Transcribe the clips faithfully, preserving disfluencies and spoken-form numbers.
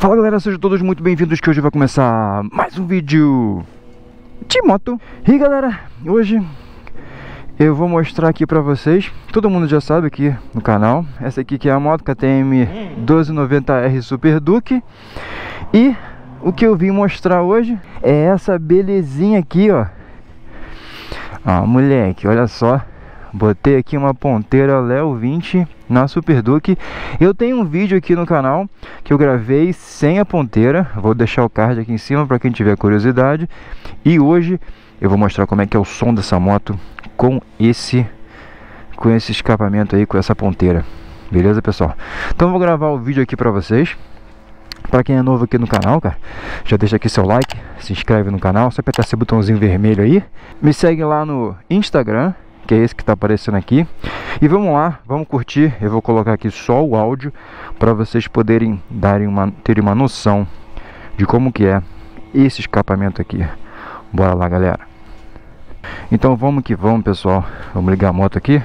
Fala galera, sejam todos muito bem-vindos, que hoje vai começar mais um vídeo de moto. E galera, hoje eu vou mostrar aqui pra vocês, todo mundo já sabe aqui no canal, essa aqui que é a moto K T M doze noventa R Super Duke. E o que eu vim mostrar hoje é essa belezinha aqui, ó. Ah, moleque, olha só. Botei aqui uma ponteira Leo vinte na Super Duke. Eu tenho um vídeo aqui no canal que eu gravei sem a ponteira. Vou deixar o card aqui em cima para quem tiver curiosidade. E hoje eu vou mostrar como é que é o som dessa moto com esse com esse escapamento aí, com essa ponteira. Beleza, pessoal? Então eu vou gravar o vídeo aqui para vocês. Para quem é novo aqui no canal, cara, já deixa aqui seu like, se inscreve no canal, só apertar esse botãozinho vermelho aí. Me segue lá no Instagram, que é esse que está aparecendo aqui. E vamos lá, vamos curtir. Eu vou colocar aqui só o áudio para vocês poderem darem uma, terem uma noção de como que é esse escapamento aqui. Bora lá, galera. Então vamos que vamos, pessoal. Vamos ligar a moto aqui.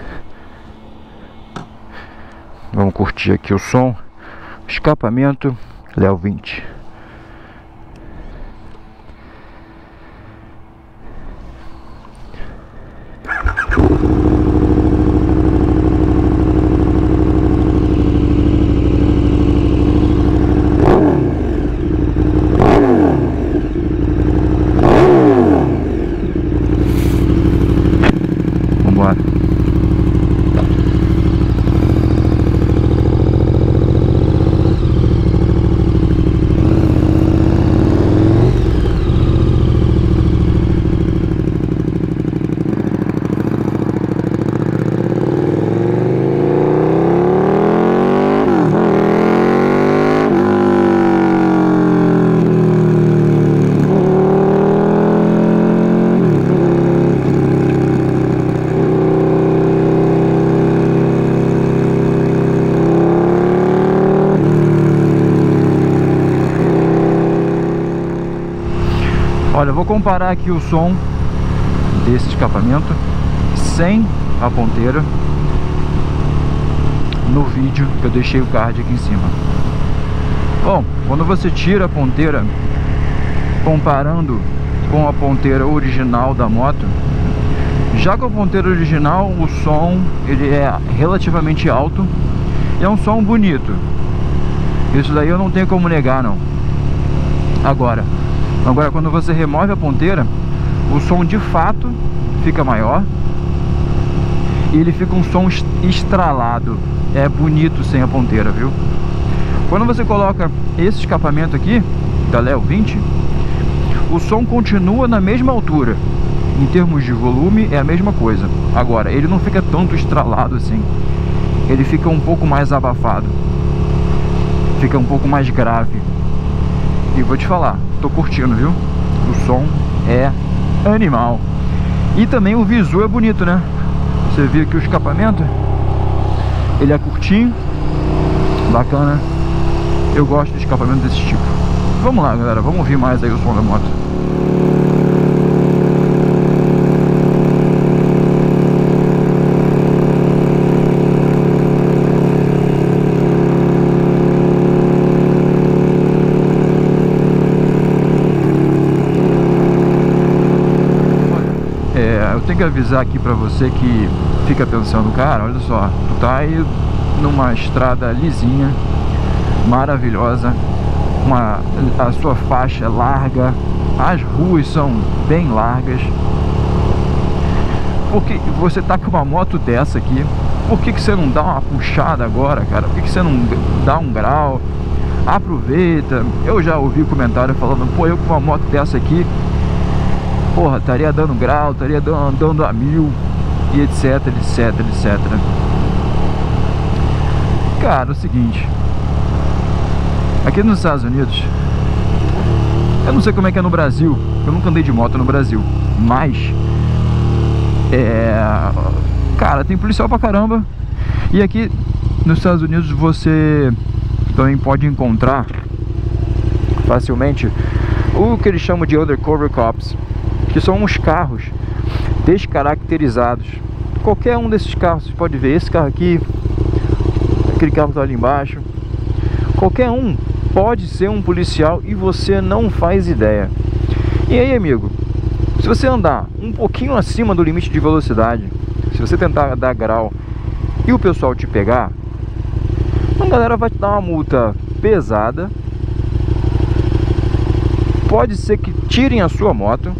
Vamos curtir aqui o som. Escapamento Leo vinte. Olha, eu vou comparar aqui o som desse escapamento sem a ponteira no vídeo que eu deixei o card aqui em cima. Bom, quando você tira a ponteira, comparando com a ponteira original da moto, já com a ponteira original o som ele é relativamente alto e é um som bonito. Isso daí eu não tenho como negar, não. Agora Agora, quando você remove a ponteira, o som de fato fica maior e ele fica um som estralado. É bonito sem a ponteira, viu? Quando você coloca esse escapamento aqui da Leo vinte, o som continua na mesma altura. Em termos de volume é a mesma coisa. Agora, ele não fica tanto estralado assim. Ele fica um pouco mais abafado. Fica um pouco mais grave. E vou te falar, tô curtindo, viu? O som é animal. E também o visual é bonito, né? Você vê aqui o escapamento, ele é curtinho, bacana. Eu gosto de escapamento desse tipo. Vamos lá, galera, vamos ouvir mais aí o som da moto. Tenho que avisar aqui pra você que fica pensando, cara, olha só, tu tá aí numa estrada lisinha, maravilhosa, uma, a sua faixa é larga, as ruas são bem largas, porque você tá com uma moto dessa aqui, por que que você não dá uma puxada agora, cara? Por que que você não dá um grau? Aproveita. Eu já ouvi comentário falando, pô, eu com uma moto dessa aqui, porra, estaria dando grau, estaria andando a mil e etc, etc, etcétera. Cara, é o seguinte, aqui nos Estados Unidos, eu não sei como é que é no Brasil, eu nunca andei de moto no Brasil, mas é, cara, tem policial pra caramba. E aqui nos Estados Unidos você também pode encontrar facilmente o que eles chamam de undercover cops, que são uns carros descaracterizados. Qualquer um desses carros, você pode ver esse carro aqui, aquele carro que tá ali embaixo, qualquer um pode ser um policial e você não faz ideia. E aí, amigo, se você andar um pouquinho acima do limite de velocidade, se você tentar dar grau e o pessoal te pegar, a galera vai te dar uma multa pesada. Pode ser que tirem a sua moto.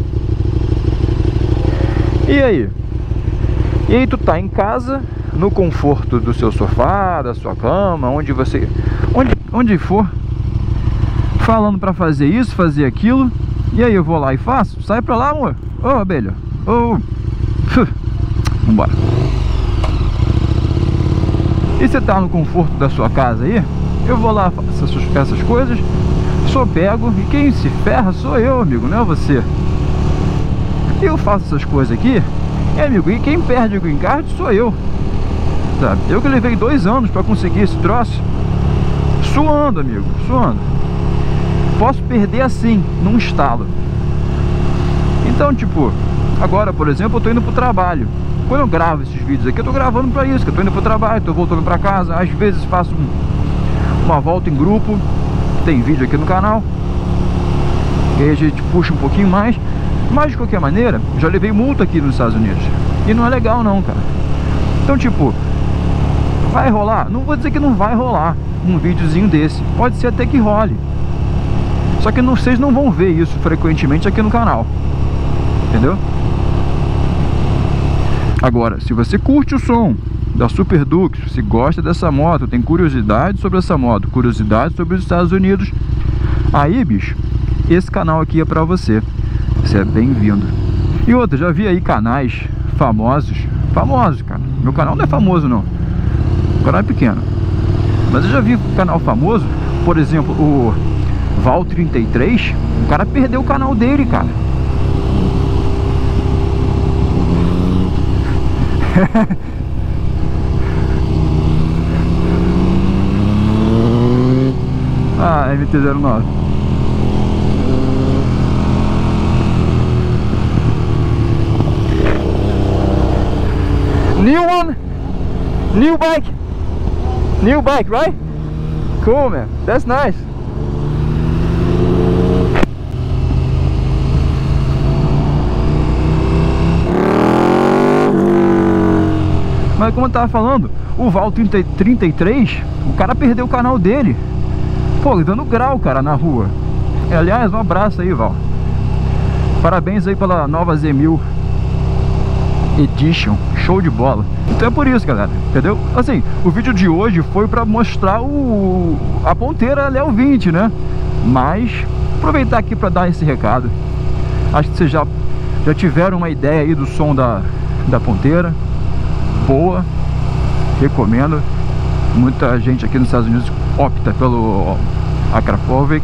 E aí? E aí tu tá em casa, no conforto do seu sofá, da sua cama, onde você... Onde, onde for, falando pra fazer isso, fazer aquilo. E aí eu vou lá e faço? Sai pra lá, amor. Ô, oh, abelha. Ô. Oh. Vambora. E você tá no conforto da sua casa aí? Eu vou lá, faço essas, essas coisas, sou pego, e quem se ferra sou eu, amigo, não é você. Eu faço essas coisas aqui, e amigo, e quem perde o green card sou eu, sabe? Eu que levei dois anos pra conseguir esse troço, suando, amigo, suando. Posso perder assim, num estalo. Então, tipo, agora, por exemplo, eu tô indo pro trabalho. Quando eu gravo esses vídeos aqui, eu tô gravando pra isso, que eu tô indo pro trabalho, tô voltando pra casa. Às vezes faço um, uma volta em grupo, tem vídeo aqui no canal, e aí a gente puxa um pouquinho mais. Mas de qualquer maneira, já levei multa aqui nos Estados Unidos, e não é legal não, cara. Então, tipo, vai rolar? Não vou dizer que não vai rolar um videozinho desse, pode ser até que role. Só que não, vocês não vão ver isso frequentemente aqui no canal, entendeu? Agora, se você curte o som da Super Dux, se gosta dessa moto, tem curiosidade sobre essa moto, curiosidade sobre os Estados Unidos, aí, bicho, esse canal aqui é pra você. Você é bem-vindo. E outra, já vi aí canais famosos, famosos, cara. Meu canal não é famoso, não. O canal é pequeno. Mas eu já vi canal famoso, por exemplo, o Val trinta e três, o cara perdeu o canal dele, cara. Ah, M T zero nove. New one, new bike, new bike, right? Cool, man. That's nice. Mas como eu tava falando, o Val trinta e três, o cara perdeu o canal dele. Pô, dando grau, cara, na rua. E, aliás, um abraço aí, Val. Parabéns aí pela nova Z mil Edition. Show de bola. Então é por isso, galera, entendeu? Assim, o vídeo de hoje foi pra mostrar o... a ponteira Léo vinte, né? Mas, aproveitar aqui pra dar esse recado. Acho que vocês já, já tiveram uma ideia aí do som da, da ponteira. Boa, recomendo. Muita gente aqui nos Estados Unidos opta pelo Akrapovic,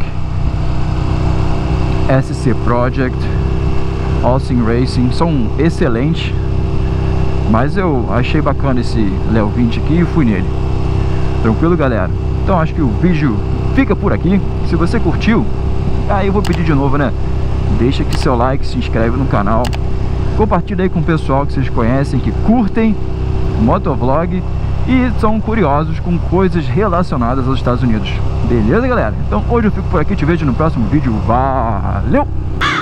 S C Project, Austin Racing, são excelentes. Mas eu achei bacana esse Léo vinte aqui e fui nele. Tranquilo, galera? Então acho que o vídeo fica por aqui. Se você curtiu, aí eu vou pedir de novo, né? Deixa aqui seu like, se inscreve no canal, compartilha aí com o pessoal que vocês conhecem, que curtem motovlog e são curiosos com coisas relacionadas aos Estados Unidos. Beleza, galera? Então hoje eu fico por aqui, te vejo no próximo vídeo. Valeu!